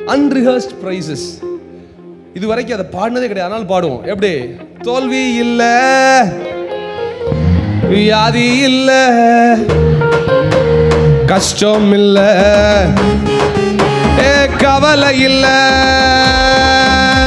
Unrehearsed praises. இது வரைக்கும் அதை பாடினதே கிடையாது, ஆனால் பாடுவோம். எப்படி? தோல்வி இல்ல, வியாதி இல்ல, கஷ்டம் இல்ல, கவலை இல்ல,